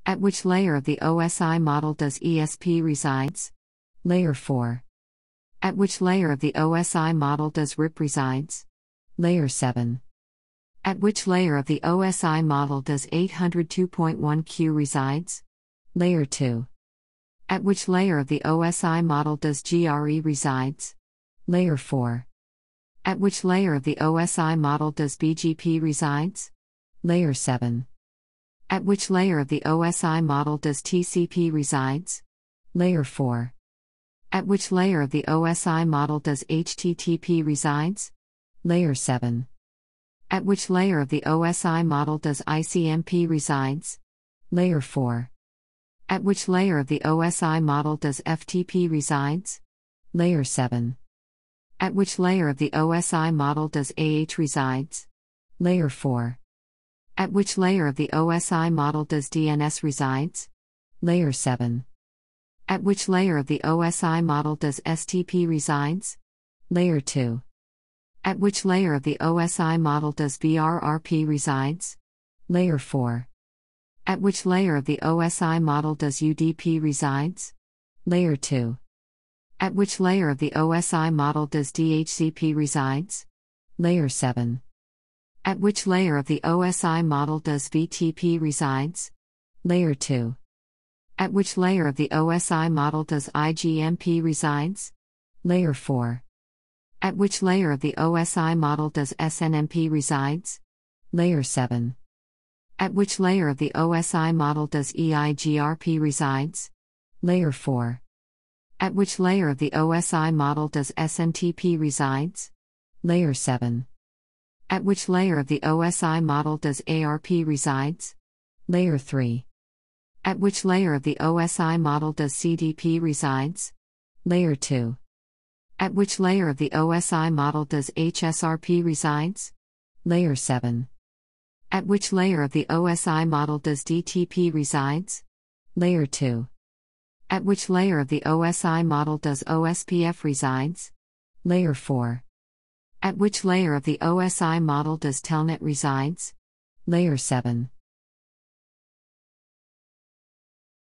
At which layer of the OSI model does ESP resides? Layer 4. At which layer of the OSI model does RIP resides? Layer 7. At which layer of the OSI model does 802.1q resides? Layer 2. At which layer of the OSI model does GRE resides? Layer 4. At which layer of the OSI model does BGP resides? Layer 7. At which layer of the OSI model does TCP resides? Layer 4. At which layer of the OSI model does HTTP resides? Layer 7. At which layer of the OSI model does ICMP resides? Layer 4. At which layer of the OSI model does FTP resides? Layer 7. At which layer of the OSI model does AH resides? Layer 4. At which layer of the OSI model does DNS resides? Layer 7. At which layer of the OSI model does STP resides? Layer 2. At which layer of the OSI model does VRRP resides? Layer 4. At which layer of the OSI model does UDP resides? Layer 2. At which layer of the OSI model does DHCP resides? Layer 7. At which layer of the OSI model does VTP resides? Layer 2. At which layer of the OSI model does ICMP resides? Layer 4. At which layer of the OSI model does SNMP resides? Layer 7. At which layer of the OSI model does EIGRP resides? Layer 4. At which layer of the OSI model does SNTP resides? Layer 7. At which layer of the OSI model does ARP resides? Layer 3. At which layer of the OSI model does CDP resides? Layer 2. At which layer of the OSI model does HSRP resides? Layer 7. At which layer of the OSI model does DTP resides? Layer 2. At which layer of the OSI model does OSPF resides? Layer 4. At which layer of the OSI model does Telnet resides? Layer 7.